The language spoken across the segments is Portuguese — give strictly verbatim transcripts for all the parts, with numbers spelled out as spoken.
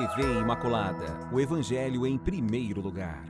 T V Imaculada, o Evangelho em primeiro lugar.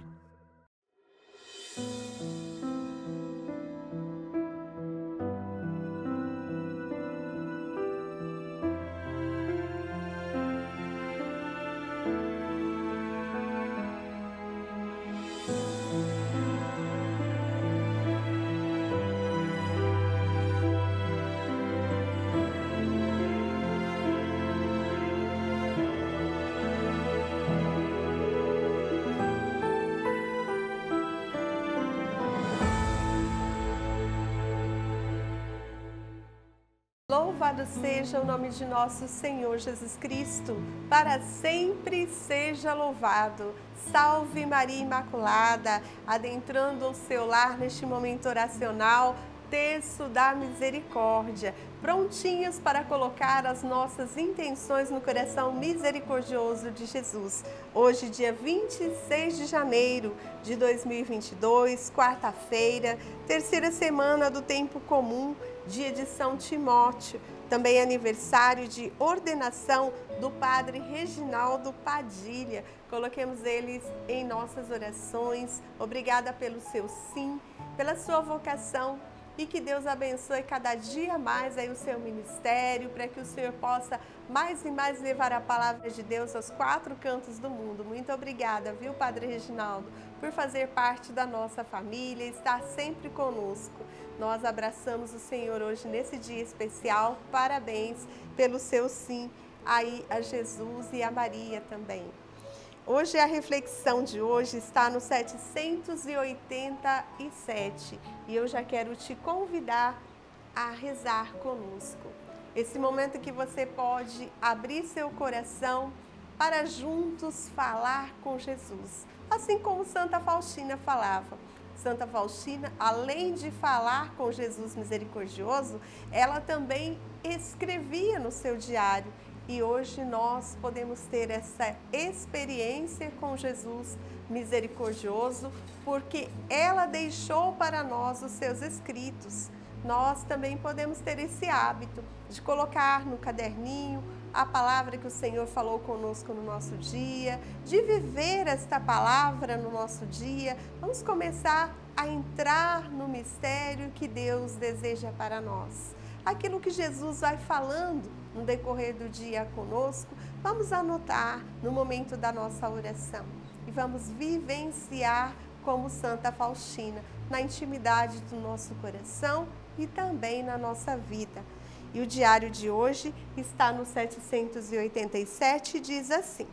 Louvado seja o nome de nosso Senhor Jesus Cristo, para sempre seja louvado. Salve Maria Imaculada, adentrando o seu lar neste momento oracional, Terço da Misericórdia, prontinhos para colocar as nossas intenções no coração misericordioso de Jesus. Hoje, dia vinte e seis de janeiro de dois mil e vinte e dois, quarta-feira, terceira semana do tempo comum, dia de São Timóteo, também aniversário de ordenação do Padre Reginaldo Padilha. Coloquemos eles em nossas orações. Obrigada pelo seu sim, pela sua vocação, e que Deus abençoe cada dia mais aí o seu ministério, para que o Senhor possa mais e mais levar a palavra de Deus aos quatro cantos do mundo. Muito obrigada, viu, Padre Reginaldo, por fazer parte da nossa família e estar sempre conosco. Nós abraçamos o Senhor hoje nesse dia especial. Parabéns pelo seu sim aí a Jesus e a Maria também. Hoje a reflexão de hoje está no setecentos e oitenta e sete e eu já quero te convidar a rezar conosco. Esse momento que você pode abrir seu coração para juntos falar com Jesus, assim como Santa Faustina falava. Santa Faustina, além de falar com Jesus misericordioso, ela também escrevia no seu diário. E hoje nós podemos ter essa experiência com Jesus misericordioso, porque ela deixou para nós os seus escritos. Nós também podemos ter esse hábito de colocar no caderninho a palavra que o Senhor falou conosco no nosso dia, de viver esta palavra no nosso dia. Vamos começar a entrar no mistério que Deus deseja para nós. Aquilo que Jesus vai falando no decorrer do dia conosco, vamos anotar no momento da nossa oração e vamos vivenciar como Santa Faustina, na intimidade do nosso coração e também na nossa vida. E o diário de hoje está no setecentos e oitenta e sete e diz assim: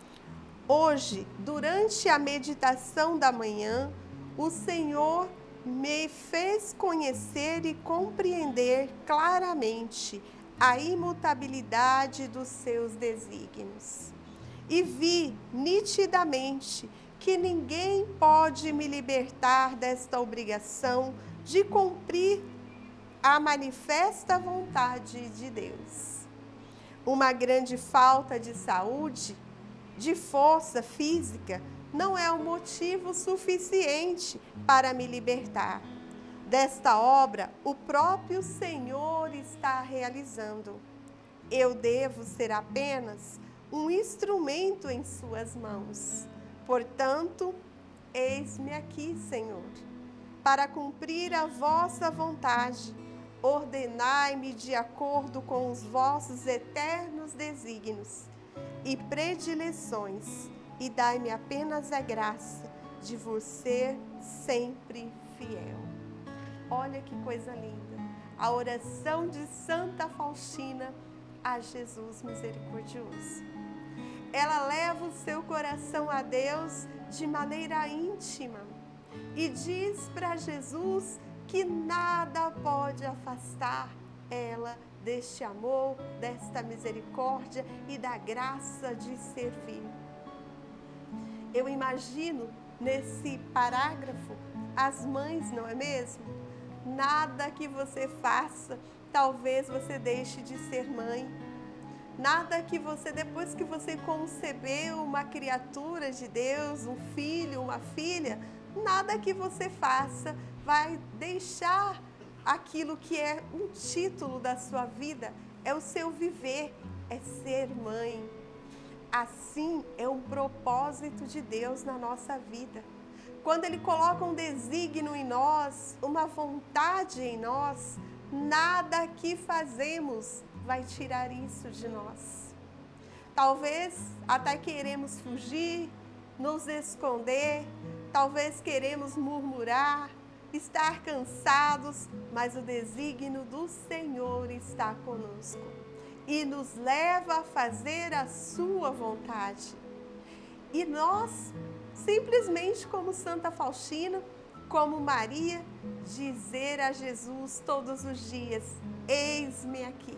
hoje, durante a meditação da manhã, o Senhor me fez conhecer e compreender claramente a imutabilidade dos seus desígnios. E vi nitidamente que ninguém pode me libertar desta obrigação de cumprir a manifesta vontade de Deus. Uma grande falta de saúde, de força física, não é um motivo suficiente para me libertar. Desta obra, o próprio Senhor está realizando. Eu devo ser apenas um instrumento em suas mãos. Portanto, eis-me aqui, Senhor, para cumprir a vossa vontade. Ordenai-me de acordo com os vossos eternos desígnios e predileções, e dai-me apenas a graça de vos ser sempre fiel. Olha que coisa linda, a oração de Santa Faustina a Jesus misericordioso. Ela leva o seu coração a Deus de maneira íntima e diz para Jesus que nada pode afastar ela deste amor, desta misericórdia e da graça de servir. Eu imagino nesse parágrafo as mães, não é mesmo? Nada que você faça, talvez você deixe de ser mãe. Nada que você, depois que você concebeu uma criatura de Deus, um filho, uma filha, nada que você faça vai deixar aquilo que é um título da sua vida, é o seu viver, é ser mãe. Assim é um propósito de Deus na nossa vida. Quando Ele coloca um desígnio em nós, uma vontade em nós, nada que fazemos vai tirar isso de nós. Talvez até queremos fugir, nos esconder, talvez queremos murmurar, estar cansados, mas o desígnio do Senhor está conosco e nos leva a fazer a sua vontade. E nós, simplesmente como Santa Faustina, como Maria, dizer a Jesus todos os dias: eis-me aqui,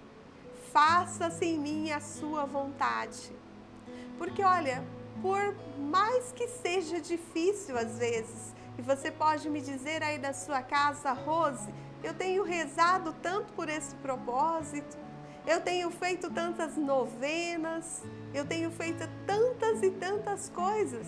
faça-se em mim a sua vontade. Porque olha, por mais que seja difícil às vezes, e você pode me dizer aí da sua casa: Rose, eu tenho rezado tanto por esse propósito, eu tenho feito tantas novenas, eu tenho feito tantas e tantas coisas,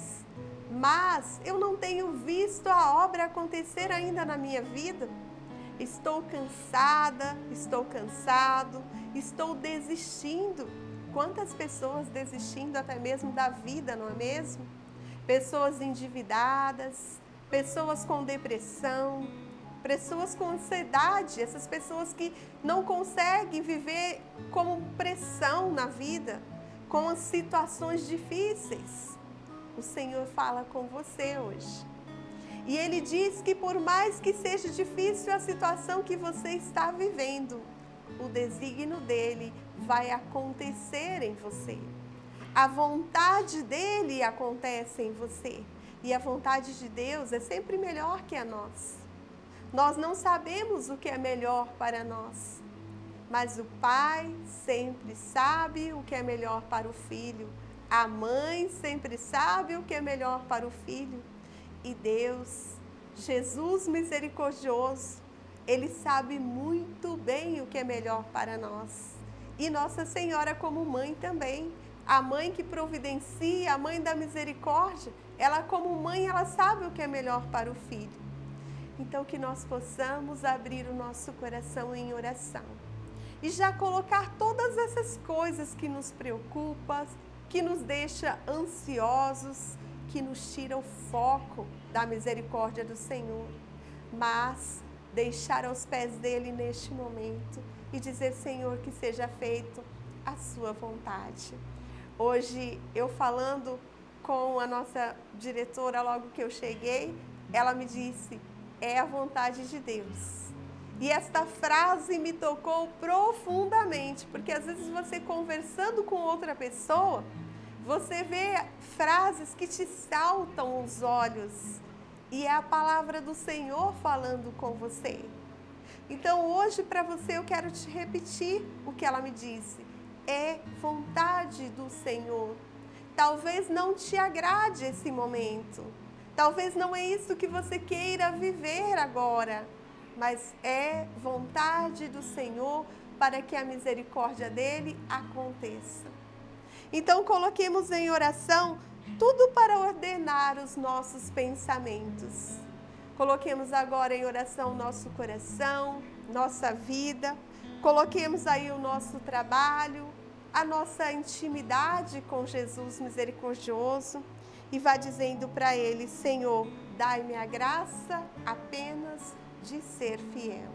mas eu não tenho visto a obra acontecer ainda na minha vida. Estou cansada, estou cansado, estou desistindo. Quantas pessoas desistindo até mesmo da vida, não é mesmo? Pessoas endividadas, pessoas com depressão, pessoas com ansiedade, essas pessoas que não conseguem viver com pressão na vida, com as situações difíceis. O Senhor fala com você hoje. E Ele diz que por mais que seja difícil a situação que você está vivendo, o desígnio dEle vai acontecer em você. A vontade dEle acontece em você. E a vontade de Deus é sempre melhor que a nossa. Nós não sabemos o que é melhor para nós, mas o Pai sempre sabe o que é melhor para o Filho. A mãe sempre sabe o que é melhor para o filho. E Deus, Jesus misericordioso, Ele sabe muito bem o que é melhor para nós. E Nossa Senhora como mãe também, a mãe que providencia, a mãe da misericórdia, ela como mãe, ela sabe o que é melhor para o filho. Então que nós possamos abrir o nosso coração em oração e já colocar todas essas coisas que nos preocupam, que nos deixa ansiosos, que nos tira o foco da misericórdia do Senhor, mas deixar aos pés dele neste momento e dizer: Senhor, que seja feito a sua vontade. Hoje, eu falando com a nossa diretora logo que eu cheguei, ela me disse: é a vontade de Deus. E esta frase me tocou profundamente, porque às vezes você conversando com outra pessoa, você vê frases que te saltam os olhos e é a palavra do Senhor falando com você. Então hoje para você eu quero te repetir o que ela me disse. É vontade do Senhor. Talvez não te agrade esse momento. Talvez não é isso que você queira viver agora. Mas é vontade do Senhor para que a misericórdia dele aconteça. Então coloquemos em oração tudo para ordenar os nossos pensamentos. Coloquemos agora em oração nosso coração, nossa vida. Coloquemos aí o nosso trabalho, a nossa intimidade com Jesus misericordioso. E vá dizendo para ele: Senhor, dai-me a graça apenas de ser fiel.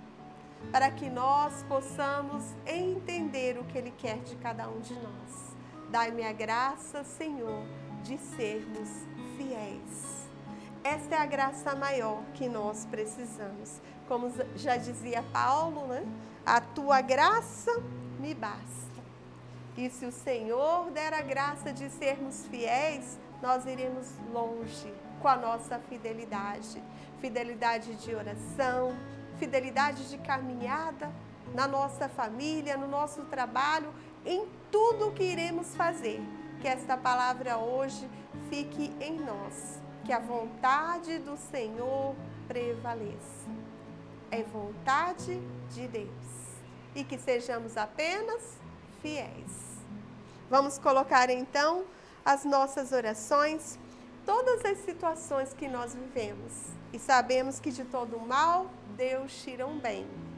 Para que nós possamos entender o que ele quer de cada um de nós. Dai-me a graça, Senhor, de sermos fiéis. Esta é a graça maior que nós precisamos. Como já dizia Paulo, né? A tua graça me basta. E se o Senhor der a graça de sermos fiéis, nós iremos longe com a nossa fidelidade. Fidelidade de oração, fidelidade de caminhada na nossa família, no nosso trabalho, em tudo o que iremos fazer. Que esta palavra hoje fique em nós, que a vontade do Senhor prevaleça. É vontade de Deus. E que sejamos apenas fiéis. Vamos colocar então as nossas orações, todas as situações que nós vivemos. E sabemos que de todo mal, Deus tira um bem.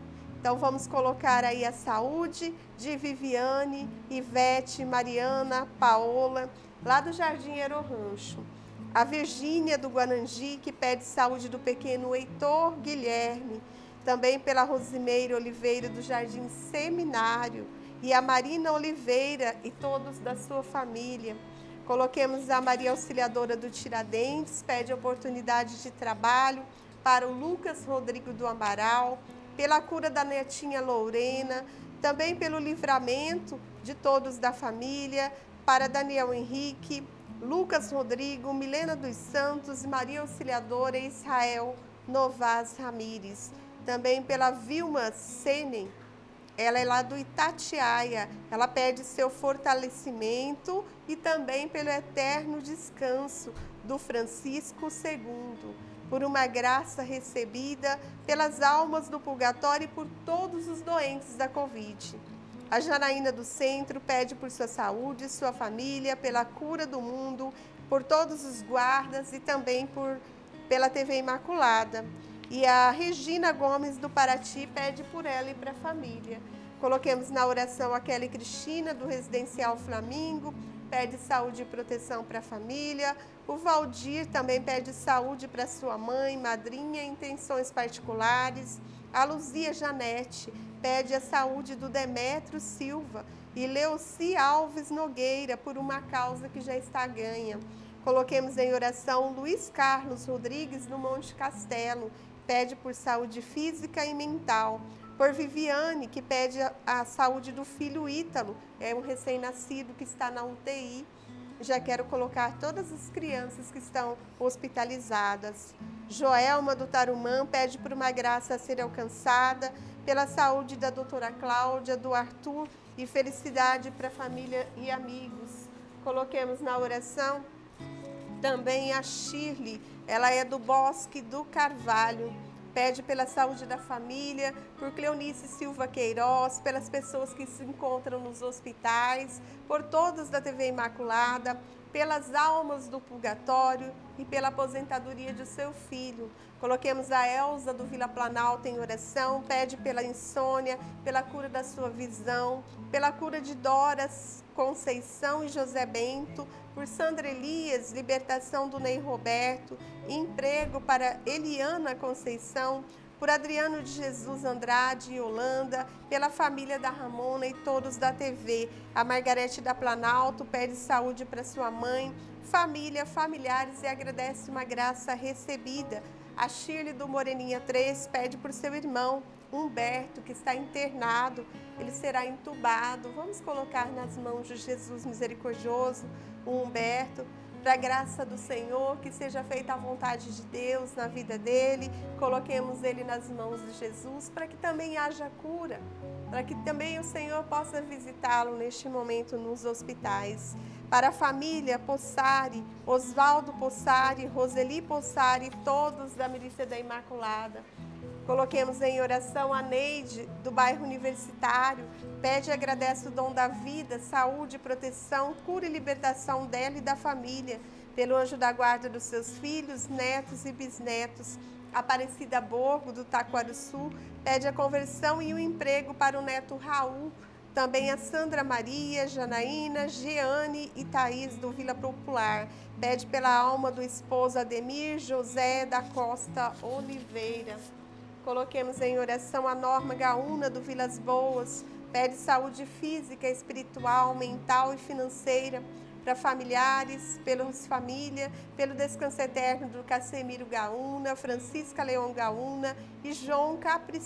Então vamos colocar aí a saúde de Viviane, Ivete, Mariana, Paola, lá do Jardim Aero Rancho. A Virgínia do Guanangi, que pede saúde do pequeno Heitor Guilherme. Também pela Rosimeira Oliveira do Jardim Seminário. E a Marina Oliveira e todos da sua família. Coloquemos a Maria Auxiliadora do Tiradentes, pede oportunidade de trabalho para o Lucas Rodrigo do Amaral, pela cura da netinha Lorena, também pelo livramento de todos da família, para Daniel Henrique, Lucas Rodrigo, Milena dos Santos, Maria Auxiliadora e Israel Novas Ramires. Também pela Vilma Senen, ela é lá do Itatiaia, ela pede seu fortalecimento e também pelo eterno descanso do Francisco segundo, por uma graça recebida pelas almas do purgatório e por todos os doentes da Covid. A Janaína do Centro pede por sua saúde, sua família, pela cura do mundo, por todos os guardas e também por, pela T V Imaculada. E a Regina Gomes do Paraty pede por ela e para a família. Coloquemos na oração a Kelly Cristina do Residencial Flamingo, pede saúde e proteção para a família. O Valdir também pede saúde para sua mãe, madrinha, intenções particulares. A Luzia Janete pede a saúde do Demétrio Silva e Leoci Alves Nogueira por uma causa que já está ganha. Coloquemos em oração Luiz Carlos Rodrigues do Monte Castelo, pede por saúde física e mental. Por Viviane, que pede a, a saúde do filho Ítalo, é um recém-nascido que está na U T I. Já quero colocar todas as crianças que estão hospitalizadas. Joelma do Tarumã pede por uma graça a ser alcançada, pela saúde da doutora Cláudia, do Arthur e felicidade para a família e amigos. Coloquemos na oração também a Shirley, ela é do Bosque do Carvalho. Pede pela saúde da família, por Cleonice Silva Queiroz, pelas pessoas que se encontram nos hospitais, por todos da T V Imaculada, pelas almas do purgatório e pela aposentadoria de seu filho. Coloquemos a Elza do Vila Planalto em oração, pede pela insônia, pela cura da sua visão, pela cura de Doras Conceição e José Bento, por Sandra Elias, libertação do Ney Roberto, emprego para Eliana Conceição, por Adriano de Jesus Andrade e Holanda, pela família da Ramona e todos da T V. A Margarete da Planalto pede saúde para sua mãe, família, familiares e agradece uma graça recebida. A Shirley do Moreninha três pede por seu irmão, Humberto, que está internado, ele será entubado. Vamos colocar nas mãos de Jesus misericordioso o Humberto, para a graça do Senhor, que seja feita a vontade de Deus na vida dele. Coloquemos ele nas mãos de Jesus, para que também haja cura, para que também o Senhor possa visitá-lo neste momento nos hospitais. Para a família Possari, Oswaldo Possari, Roseli Possari, todos da Milícia da Imaculada. Coloquemos em oração a Neide, do bairro Universitário, pede e agradece o dom da vida, saúde, proteção, cura e libertação dela e da família, pelo anjo da guarda dos seus filhos, netos e bisnetos. Aparecida Borgo, do Taquarussu, pede a conversão e o emprego para o neto Raul. Também a Sandra Maria, Janaína, Jeane e Thaís, do Vila Popular, pede pela alma do esposo Ademir José da Costa Oliveira. Coloquemos em oração a Norma Gaúna, do Vilas Boas, pede saúde física, espiritual, mental e financeira para familiares, pelos família, pelo descanso eterno do Casemiro Gaúna, Francisca Leão Gaúna e João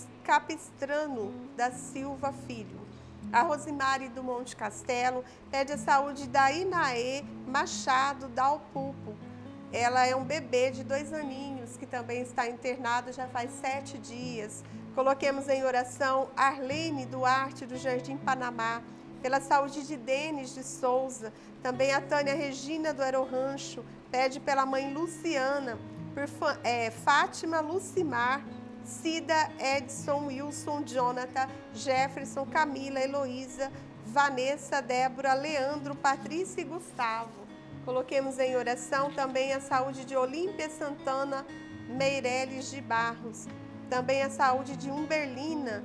Capistrano da Silva Filho. A Rosimari do Monte Castelo pede a saúde da Inaê Machado da Alpupo. Ela é um bebê de dois aninhos que também está internado já faz sete dias. Coloquemos em oração Arlene Duarte do Jardim Panamá, pela saúde de Denis de Souza. Também a Tânia Regina do Aero Rancho pede pela mãe Luciana, por é, Fátima Lucimar, Cida, Edson, Wilson, Jonathan, Jefferson, Camila, Heloísa, Vanessa, Débora, Leandro, Patrícia e Gustavo. Coloquemos em oração também a saúde de Olímpia Santana Meireles de Barros, também a saúde de Umberlina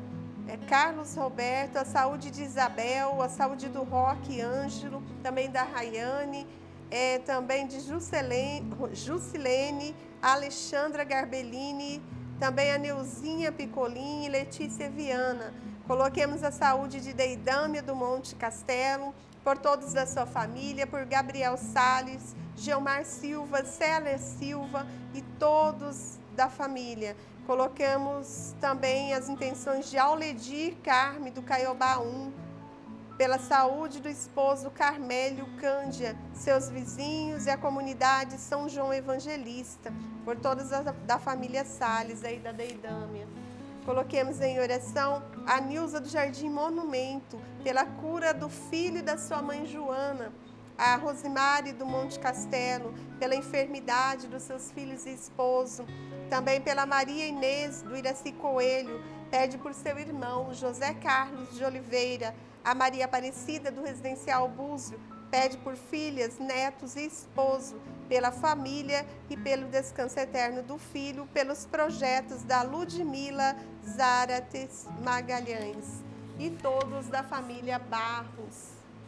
é, Carlos Roberto, a saúde de Isabel, a saúde do Roque Ângelo, também da Rayane, é, também de Juscelene, Jusilene, Alexandra Garbellini, também a Neuzinha Picolin e Letícia Viana. Coloquemos a saúde de Deidâmia do Monte Castelo, por todos da sua família, por Gabriel Salles, Geomar Silva, Célia Silva e todos da família. Colocamos também as intenções de Auledir Carme, do Caiobá um, pela saúde do esposo Carmélio Cândia, seus vizinhos e a comunidade São João Evangelista, por todas as da família Salles, aí da Deidâmia. Coloquemos em oração a Nilza do Jardim Monumento, pela cura do filho e da sua mãe Joana, a Rosimari do Monte Castelo, pela enfermidade dos seus filhos e esposo, também pela Maria Inês do Iraci Coelho, pede por seu irmão José Carlos de Oliveira, a Maria Aparecida do Residencial Búzio, pede por filhas, netos e esposo, pela família e pelo descanso eterno do filho, pelos projetos da Ludmila Zarates Magalhães e todos da família Barros.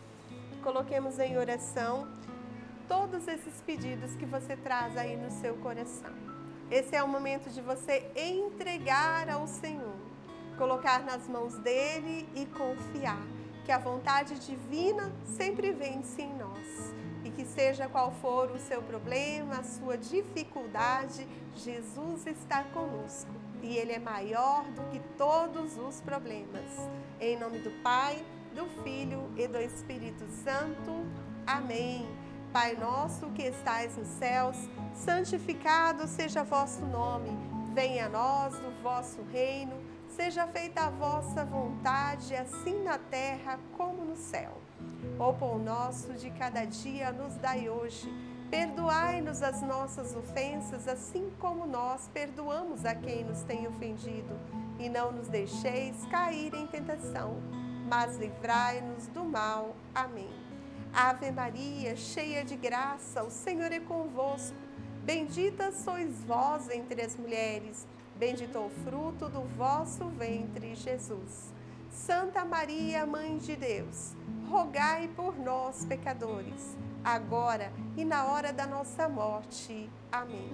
Coloquemos em oração todos esses pedidos que você traz aí no seu coração. Esse é o momento de você entregar ao Senhor, colocar nas mãos dele e confiar que a vontade divina sempre vence em nós. E que seja qual for o seu problema, a sua dificuldade, Jesus está conosco. E Ele é maior do que todos os problemas. Em nome do Pai, do Filho e do Espírito Santo. Amém. Pai nosso que estais nos céus, santificado seja vosso nome. Venha a nós o vosso reino. Seja feita a vossa vontade, assim na terra como no céu. O pão nosso de cada dia nos dai hoje. Perdoai-nos as nossas ofensas, assim como nós perdoamos a quem nos tem ofendido. E não nos deixeis cair em tentação, mas livrai-nos do mal. Amém. Ave Maria, cheia de graça, o Senhor é convosco. Bendita sois vós entre as mulheres. Bendito o fruto do vosso ventre, Jesus. Santa Maria, Mãe de Deus, rogai por nós, pecadores, agora e na hora da nossa morte. Amém.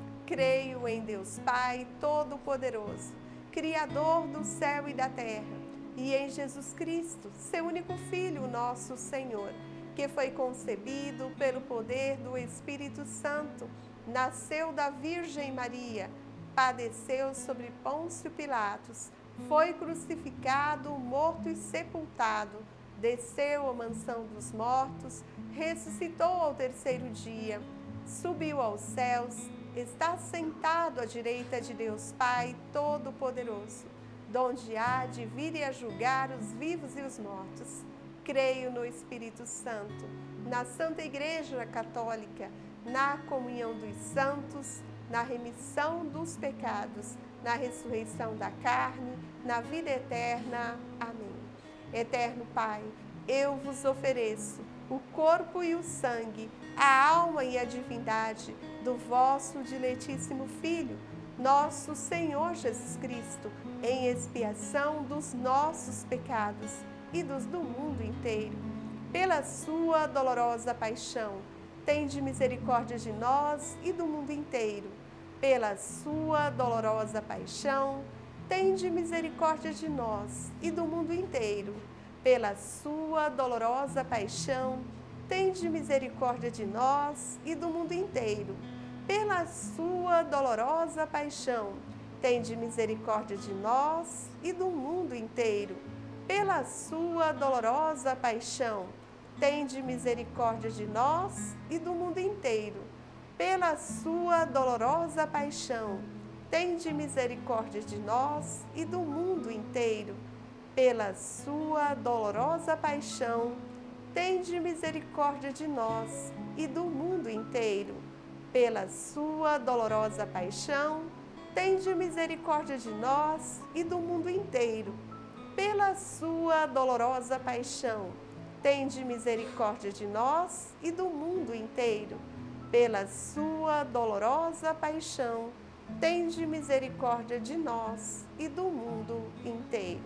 Creio em Deus Pai Todo-Poderoso, Criador do céu e da terra, e em Jesus Cristo, seu único Filho, nosso Senhor, que foi concebido pelo poder do Espírito Santo, nasceu da Virgem Maria, padeceu sobre Pôncio Pilatos, foi crucificado, morto e sepultado, desceu à mansão dos mortos, ressuscitou ao terceiro dia, subiu aos céus, está sentado à direita de Deus Pai Todo-Poderoso, donde há de vir e a julgar os vivos e os mortos. Creio no Espírito Santo, na Santa Igreja Católica, na comunhão dos santos, na remissão dos pecados, na ressurreição da carne, na vida eterna. Amém. Eterno Pai, eu vos ofereço o corpo e o sangue, a alma e a divindade do vosso diletíssimo Filho, nosso Senhor Jesus Cristo, em expiação dos nossos pecados e dos do mundo inteiro. Pela sua dolorosa paixão, tende misericórdia de nós e do mundo inteiro. Pela sua dolorosa paixão, tende misericórdia de nós e do mundo inteiro. Pela sua dolorosa paixão, tende misericórdia de nós e do mundo inteiro. Pela sua dolorosa paixão, tende misericórdia de nós e do mundo inteiro. Pela sua dolorosa paixão, tende misericórdia de nós e do mundo inteiro. Pela sua dolorosa paixão, tende misericórdia de nós e do mundo inteiro. Pela sua dolorosa paixão, tende misericórdia de nós e do mundo inteiro. Pela sua dolorosa paixão, tende misericórdia de nós e do mundo inteiro. Pela sua dolorosa paixão, tende misericórdia de nós e do mundo inteiro. Pela sua dolorosa paixão, tende misericórdia de nós e do mundo inteiro.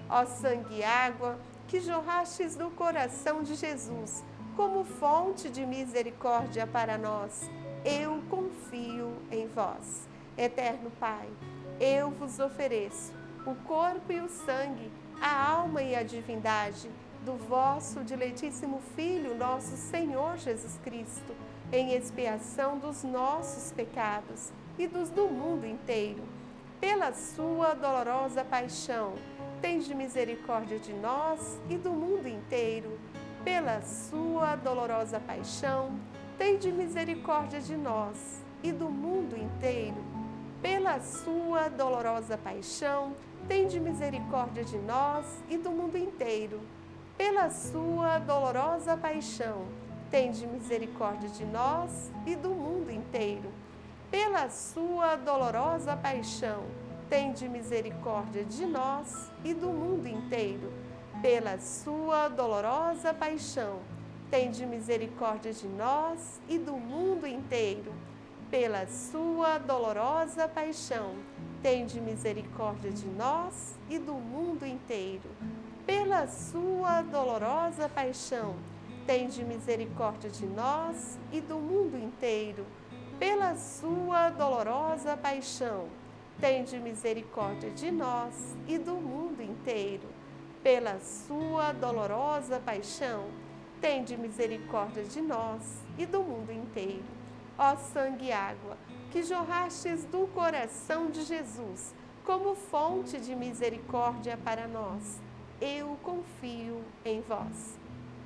Ó sangue e água, que jorrastes do coração de Jesus, como fonte de misericórdia para nós, eu confio em vós. Eterno Pai, eu vos ofereço o corpo e o sangue, a alma e a divindade do vosso diletíssimo Filho, nosso Senhor Jesus Cristo, em expiação dos nossos pecados e dos do mundo inteiro. Pela sua dolorosa paixão, tende misericórdia de nós e do mundo inteiro. Pela sua dolorosa paixão, tende misericórdia de nós e do mundo inteiro. Pela sua dolorosa paixão, tende misericórdia de nós e do mundo inteiro. Pela sua dolorosa paixão, tende misericórdia de nós e do mundo inteiro. Pela sua dolorosa paixão, tende misericórdia de nós e do mundo inteiro. Pela sua dolorosa paixão, tende misericórdia de nós e do mundo inteiro. Pela sua dolorosa paixão, tende misericórdia de nós e do mundo inteiro. Pela sua dolorosa paixão, tende misericórdia de nós e do mundo inteiro. Pela sua dolorosa paixão, tende misericórdia de nós e do mundo inteiro. Pela sua dolorosa paixão, tende misericórdia de nós e do mundo inteiro. Ó sangue e água, que jorrastes do coração de Jesus, como fonte de misericórdia para nós, eu confio em vós.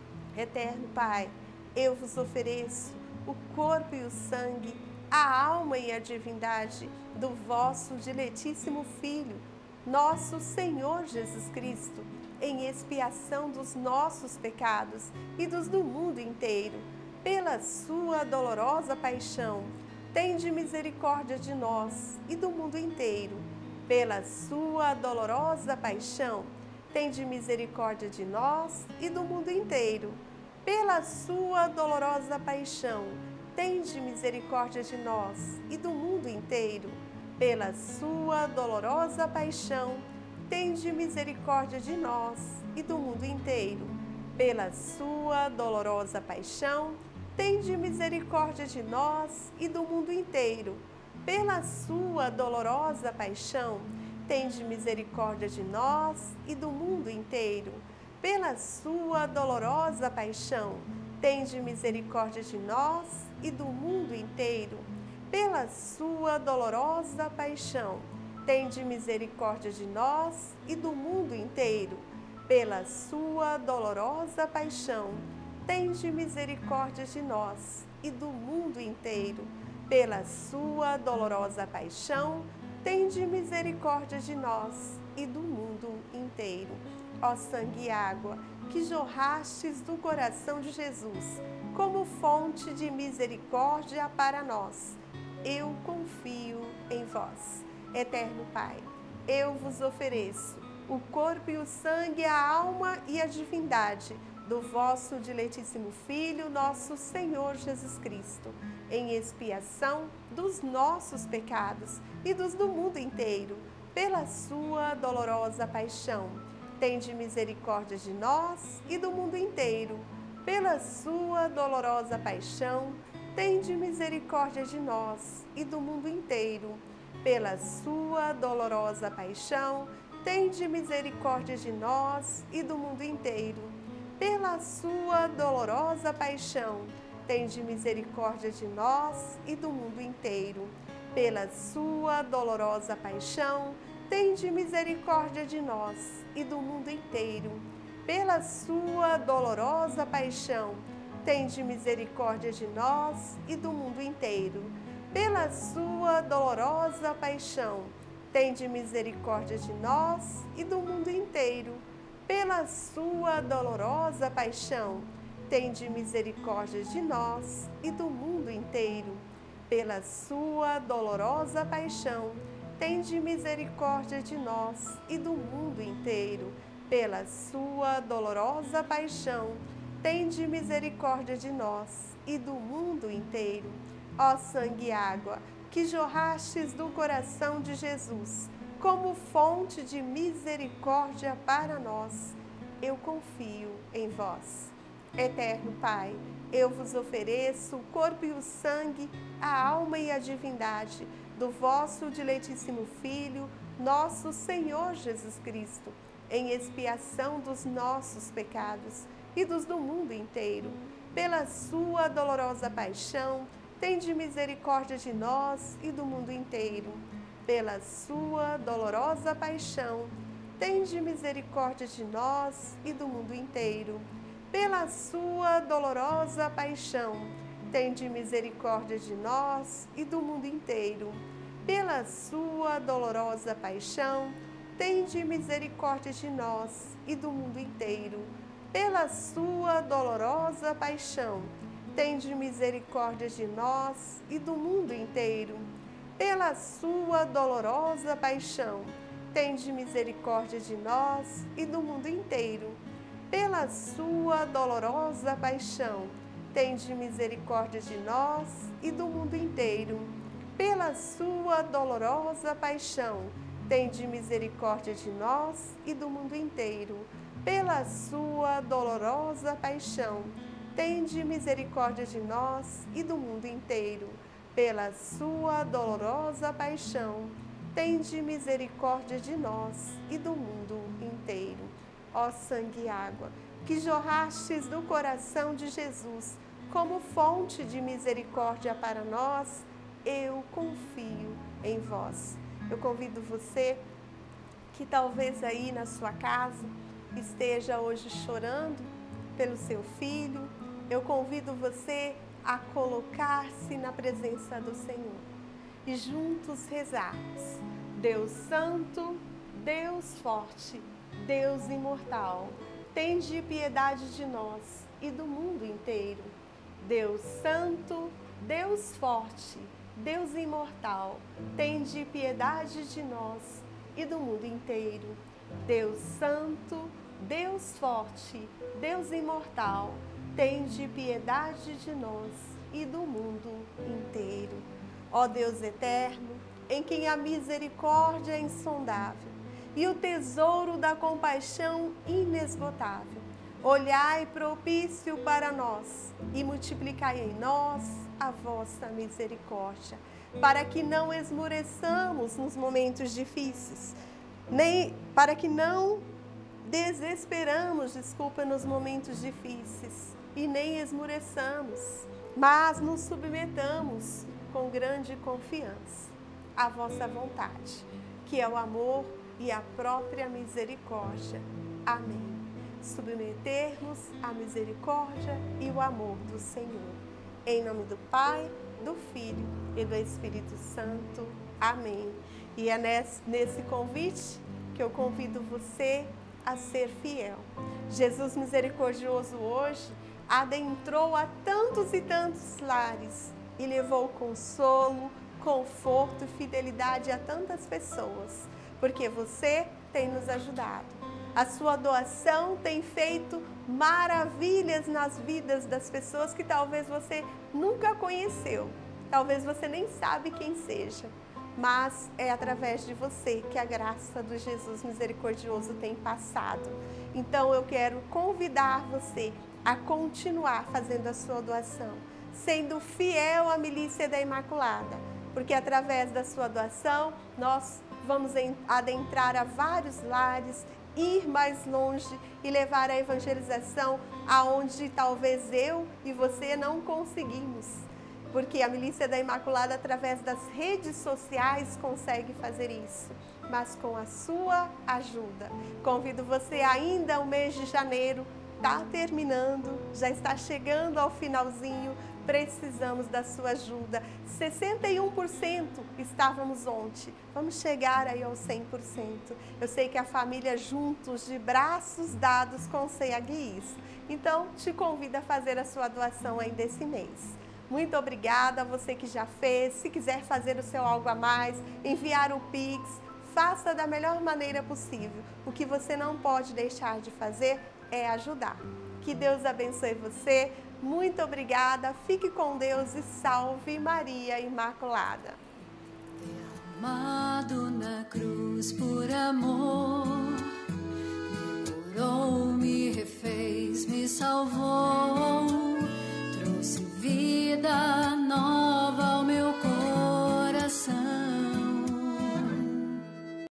Eterno Pai, eu vos ofereço o corpo e o sangue, a alma e a divindade do vosso diletíssimo Filho, nosso Senhor Jesus Cristo, em expiação dos nossos pecados e dos do mundo inteiro. Pela sua dolorosa paixão, tende misericórdia de nós e do mundo inteiro. Pela sua dolorosa paixão, tende misericórdia de nós e do mundo inteiro. Pela sua dolorosa paixão, tende misericórdia de nós e do mundo inteiro. Pela sua dolorosa paixão, tende misericórdia de nós e do mundo inteiro. Pela sua dolorosa paixão, tende misericórdia de nós e do mundo inteiro. Pela sua dolorosa paixão, tende misericórdia de nós e do mundo inteiro. Pela sua dolorosa paixão, tende misericórdia de nós e do mundo inteiro. Pela sua dolorosa paixão, tende misericórdia de nós e do mundo inteiro. Pela sua dolorosa paixão, tende misericórdia de nós e do mundo inteiro. Pela sua dolorosa paixão, tende misericórdia de nós e do mundo inteiro. Ó sangue e água, que jorrastes do coração de Jesus, como fonte de misericórdia para nós, eu confio em vós. Eterno Pai, eu vos ofereço o corpo e o sangue, a alma e a divindade do vosso diletíssimo Filho, nosso Senhor Jesus Cristo, em expiação dos nossos pecados e dos do mundo inteiro, pela sua dolorosa paixão. Tende misericórdia de nós e do mundo inteiro. Pela sua dolorosa paixão, tende misericórdia de nós e do mundo inteiro. Pela sua dolorosa paixão, tende misericórdia de nós e do mundo inteiro. Pela sua dolorosa paixão, tende misericórdia de nós e do mundo inteiro. Pela sua dolorosa paixão, tende misericórdia de nós e do mundo inteiro. Pela sua dolorosa paixão, tende misericórdia de nós e do mundo inteiro. Pela sua dolorosa paixão, tende misericórdia de nós e do mundo inteiro. Pela sua dolorosa paixão, tende misericórdia de nós e do mundo inteiro. Pela sua dolorosa paixão, tende misericórdia de nós e do mundo inteiro. Pela sua dolorosa paixão, tende misericórdia de nós e do mundo inteiro. Ó sangue e água, que jorrastes do coração de Jesus, como fonte de misericórdia para nós. Eu confio em vós. Eterno Pai, eu vos ofereço o corpo e o sangue, a alma e a divindade do vosso diletíssimo Filho, nosso Senhor Jesus Cristo, em expiação dos nossos pecados e dos do mundo inteiro. Pela sua dolorosa paixão, tende misericórdia de nós e do mundo inteiro. Pela sua dolorosa paixão, tende misericórdia de nós e do mundo inteiro. Pela sua dolorosa paixão, tende misericórdia de nós e do mundo inteiro. Pela sua dolorosa paixão, tende misericórdia de nós e do mundo inteiro. Pela sua dolorosa paixão, tende misericórdia de nós e do mundo inteiro. Pela sua dolorosa paixão, tende misericórdia de nós e do mundo inteiro. Pela sua dolorosa paixão, tende misericórdia de nós e do mundo inteiro. Pela sua dolorosa paixão, tende misericórdia de nós e do mundo inteiro. Pela sua dolorosa paixão, tende misericórdia de nós e do mundo inteiro. Pela sua dolorosa paixão, tende misericórdia de nós e do mundo inteiro. Ó sangue e água, que jorrastes do coração de Jesus como fonte de misericórdia para nós, eu confio em vós. Eu convido você que talvez aí na sua casa esteja hoje chorando pelo seu filho. Eu convido você a colocar-se na presença do Senhor e juntos rezarmos. Deus Santo, Deus Forte, Deus Imortal, tende piedade de nós e do mundo inteiro. Deus Santo, Deus Forte, Deus Imortal, tende piedade de nós e do mundo inteiro. Deus Santo, Deus Forte, Deus Imortal, tende piedade de nós e do mundo inteiro. Ó Deus eterno, em quem a misericórdia é insondável e o tesouro da compaixão inesgotável, olhai propício para nós e multiplicai em nós a vossa misericórdia, para que não esmoreçamos nos momentos difíceis, nem para que não desesperamos, desculpa, nos momentos difíceis e nem esmoreçamos, mas nos submetamos com grande confiança à vossa vontade, que é o amor e a própria misericórdia. Amém. Submetermos à misericórdia e o amor do Senhor. Em nome do Pai, do Filho e do Espírito Santo. Amém. E é nesse, nesse convite que eu convido você a ser fiel. Jesus misericordioso hoje adentrou a tantos e tantos lares e levou consolo, conforto e fidelidade a tantas pessoas, porque você tem nos ajudado. A sua doação tem feito maravilhas nas vidas das pessoas que talvez você nunca conheceu, talvez você nem sabe quem seja, mas é através de você que a graça do Jesus misericordioso tem passado. Então eu quero convidar você a continuar fazendo a sua doação, sendo fiel à milícia da Imaculada, porque através da sua doação nós vamos adentrar a vários lares, ir mais longe e levar a evangelização aonde talvez eu e você não conseguimos, porque a milícia da Imaculada através das redes sociais consegue fazer isso, mas com a sua ajuda. Convido você ainda, o mês de janeiro está terminando, já está chegando ao finalzinho, precisamos da sua ajuda. sessenta e um por cento estávamos ontem, vamos chegar aí aos cem por cento. Eu sei que a família juntos, de braços dados, consegue isso. Então, te convido a fazer a sua doação ainda esse mês. Muito obrigada a você que já fez. Se quiser fazer o seu algo a mais, enviar o Pix, faça da melhor maneira possível. O que você não pode deixar de fazer é ajudar. Que Deus abençoe você. Muito obrigada. Fique com Deus e salve Maria Imaculada. amado na cruz por amor, me curou, me refez, me salvou, trouxe vida